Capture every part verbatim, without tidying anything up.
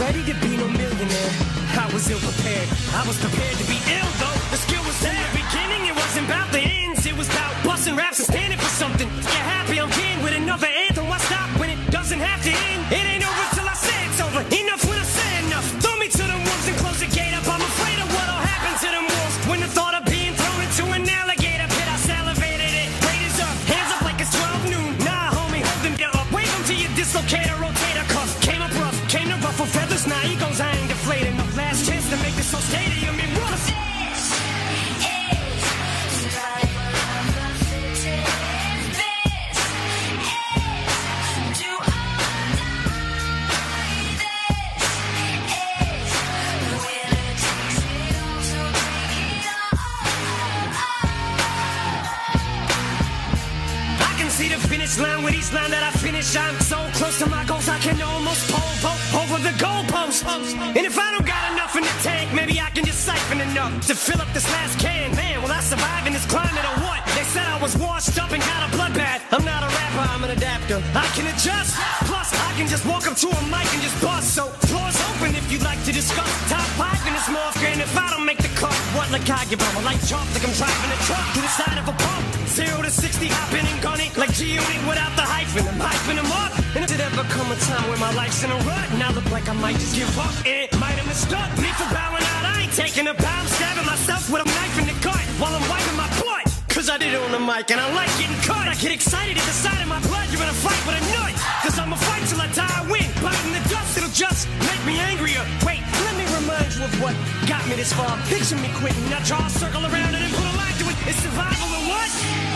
ready to be no millionaire. I was ill prepared. I was prepared to be ill though. The skill was there. In the beginning, it wasn't about the ends. It was about busting raps and standing for something. Get happy, I'm king with another anthem. Why stop when it doesn't have to end? It ain't over till I say it's over. Enough when I say enough. Throw me to the wolves and close the gate up. I'm afraid of what'll happen to them wolves when the thought of being thrown into an alligator pit. I salivated it. Raiders up, hands up like it's twelve noon. Nah, homie, hold them up. Wave them to your dislocator, rotator cuff. Came up rough, came to ruffle feathers. Now egos, I ain't deflated. No last chance to make this whole stadium in rough. See the finish line with each line that I finish. I'm so close to my goals I can almost pole vault over the goalpost. And if I don't got enough in the tank, maybe I can just siphon enough to fill up this last can. Man, will I survive in this climate or what? They said I was washed up and got a bloodbath. I'm not a rapper, I'm an adapter. I can adjust, plus I can just walk up to a mic and just bust. So floor's open if you'd like to discuss top five in this morph. And if I don't make the cut, what like I give up? I like chalk like I'm driving a truck to the side of a pump. Zero to sixty, hopping and gunning like G-Unit without the hyphen. I'm hyping them up. And if it ever come a time where my life's in a rut, and I look like I might just give up, it might have mistook me for bowing out. I ain't taking a bow, I'm stabbing myself with a knife in the gut while I'm wiping my butt. Cause I did it on the mic and I like getting cut. I get excited at the sight of my blood. You're in a fight with a nut. Cause I'ma fight till I die, I win. Biting the dust, it'll just make me angrier. Wait, let me remind you of what got me this far. Picture me quitting, I draw a circle around it and put a line to it. It's survival or what?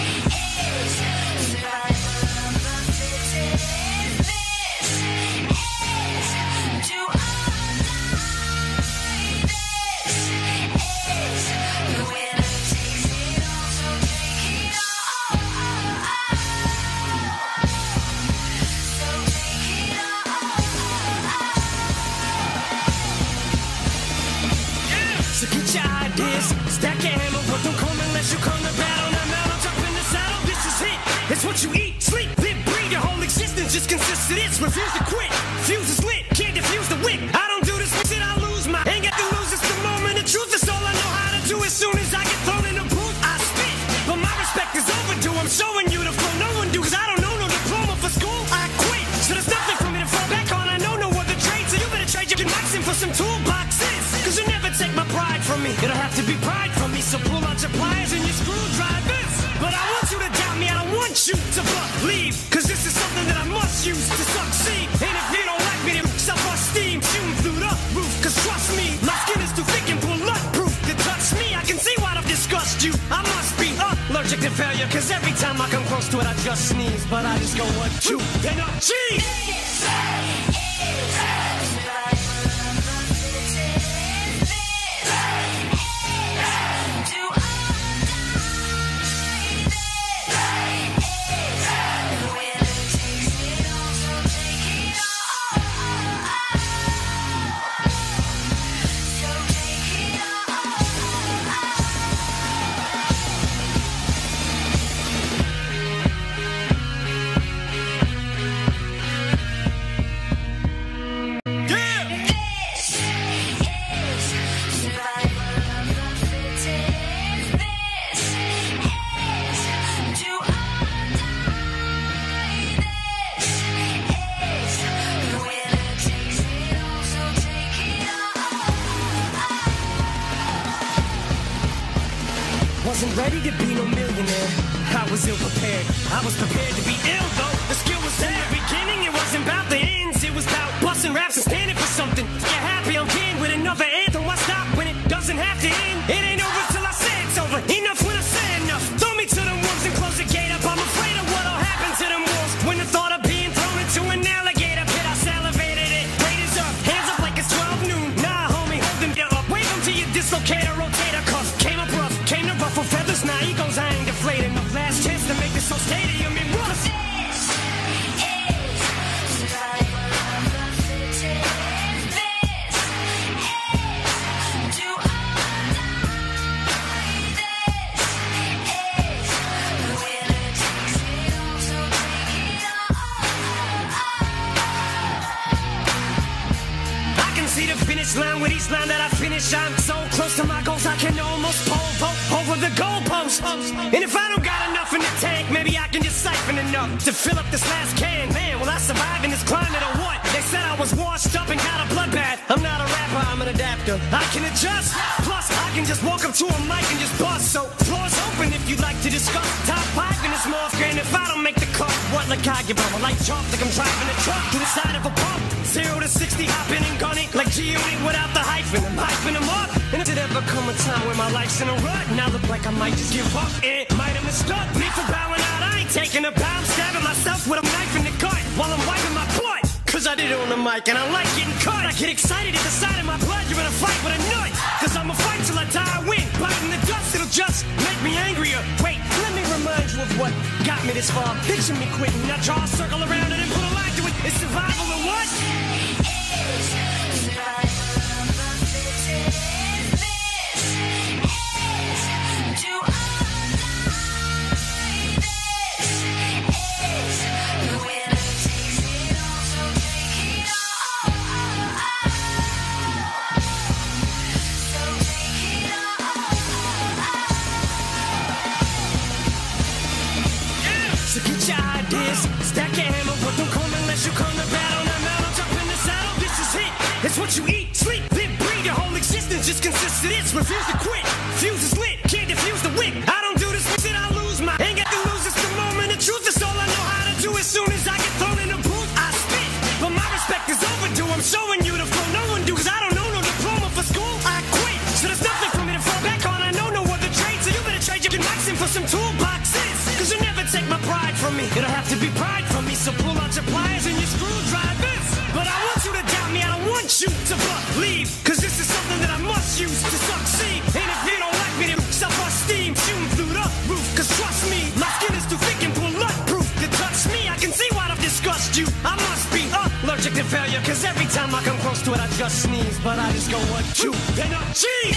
Stack your hammer, but don't come unless you come to battle. Now mount up in the saddle, this is it. It's what you eat, sleep, live, breathe. Your whole existence just consists of this. Refuse to quit, fuse is lit, can't defuse the wick. I don't do this shit, I lose my. Ain't got to lose, it's the moment of truth. It's all I know how to do. As soon as I get thrown in the booth, I spit. But my respect is overdue. I'm showing you the flow no one do. Cause I don't know no diploma for school. I quit, so there's nothing for me to fall back on. I know no other trade, so you better trade your mics in for some toolboxes. Cause you never take my pride from me. It'll have to be pride from me, so pull out your pliers and your screwdrivers. But I want you to doubt me, I don't want you to believe. Cause this is something that I must use to succeed. And if you don't like me, then self-esteem shooting through the roof. Cause trust me, my skin is too thick and bulletproof to touch me. I can see why I've discussed you. I must be allergic to failure. Cause every time I come close to it, I just sneeze. But I just go one, two, and a cheese. Wasn't ready to be no millionaire. I was ill prepared. I was prepared to be ill though. The skill was there. In the beginning, it wasn't about the ends. It was about busting raps and standing for something. Get happy, I'm king with another anthem. Why stop when it doesn't have to end? It ain't over till I say it's over. Enough when I say enough. Throw me to the wolves and close the gate up. I'm afraid of what'll happen to them wolves when the thought of being thrown into an alligator pit. I salivated it. Raiders up, hands up like it's twelve noon. Nah, homie, hold them up. Wave them to your dislocator, rotator cuff. Came up rough, came to ruffle feathers. Now egos, I ain't deflated. No last chance to make this whole stadium in rough. with each line that I finish. I'm so close to my goals I can almost pole vault over the goalpost. And if I don't got enough in the tank, maybe I can just siphon enough to fill up this last can. Man, will I survive in this climate or what? They said I was washed up and got a bloodbath. I'm not a rapper, I'm an adapter. I can adjust, plus I can just walk up to a mic and just bust. So floor's open if you'd like to discuss top five in this morph. And if I don't make the cut, what like I give them a light chop like I'm driving a truck to the side of a pump. Zero to sixty, hopping and gunning like G-Unit without the hyphen. I'm hyping them up. And if it ever come a time where my life's in a rut, and I look like I might just give up, it might have mistook me for bowing out. I ain't taking a bow, I'm stabbing myself with a knife in the gut while I'm wiping my butt. Cause I did it on the mic and I like getting cut. I get excited at the sight of my blood. You're in a fight with a nut. Cause I'ma fight till I die, I win. Biting the dust, it'll just make me angrier. Wait, let me remind you of what got me this far. Picture me quitting, now draw a circle around it and put a line to it. It's survival or what? Stack your hammer, but don't come unless you come to battle. Now, now, I'm jumping the saddle, this is it. It's what you eat, sleep, live, breathe. Your whole existence just consists of this. Refuse to quit, fuse is lit, can't defuse the wick. I don't do this shit, I lose my. Ain't got to lose, it's the moment of truth. It's all I know how to do. As soon as I get thrown in the booth, I spit. But my respect is overdue, I'm showing you the flow no one do. Cause I don't know no diploma for school, I quit. So there's nothing for me to fall back on, I know no other trade. So you better trade your connection for some toolboxes. Cause you never take my pride from me. It'll have to be pride from me. So pull out your pliers and your screwdrivers. But I want you to doubt me, I don't want you to believe. Cause this is something that I must use to succeed. And if you don't like me, then self-esteem shooting through the roof. Cause trust me, my skin is too thick and bulletproof to touch me. I can see why I've discussed you. I must be allergic to failure. Cause every time I come close to it, I just sneeze. But I just go one, two, and up, cheese.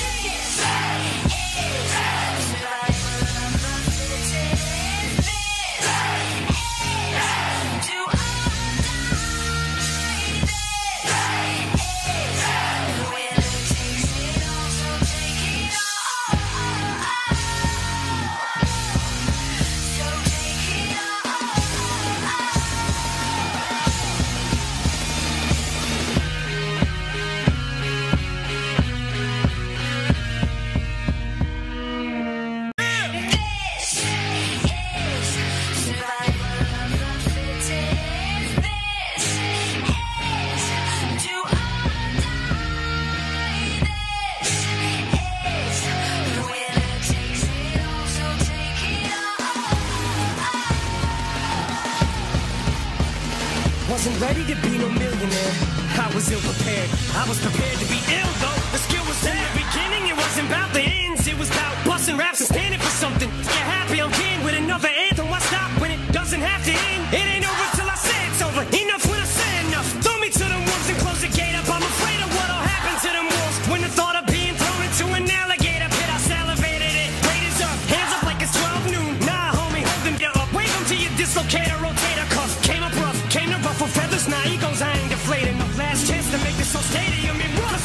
Wasn't ready to be no millionaire. I was ill prepared. I was prepared to be ill though. The skill was there. In the beginning, it wasn't about the ends. It was about busting raps and standing for something. Get happy, I'm king with another anthem. Why stop when it doesn't have to end? It ain't over till I say it's over. Enough when I say enough. Throw me to the wolves and close the gate up. I'm afraid of what'll happen to them wolves. When the thought of being thrown into an alligator pit, I salivated it. Raiders up, hands up like it's twelve noon. Nah, homie, hold them up. Wave them to your dislocator, rotator cuff. Came up rough, came to ruffle feathers. Now egos, I ain't deflated. No last chance to make this so stadium in rough.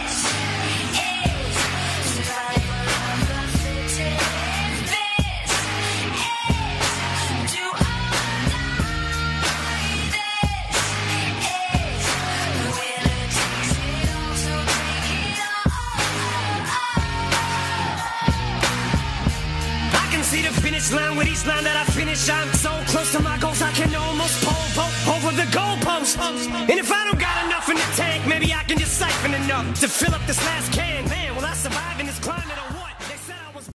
See the finish line with each line that I finish. I'm so close to my goals I can almost pole vault over the goalpost. And if I don't got enough in the tank, maybe I can just siphon enough to fill up this last can. Man, will I survive in this climate?